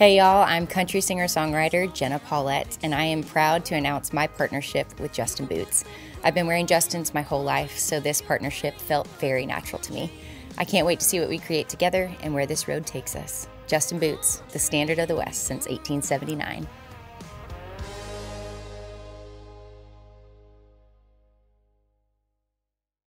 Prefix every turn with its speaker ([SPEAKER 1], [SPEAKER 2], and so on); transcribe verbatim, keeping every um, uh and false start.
[SPEAKER 1] Hey y'all, I'm country singer-songwriter Jenna Paulette, and I am proud to announce my partnership with Justin Boots. I've been wearing Justin's my whole life, so this partnership felt very natural to me. I can't wait to see what we create together and where this road takes us. Justin Boots, the standard of the West since eighteen seventy-nine.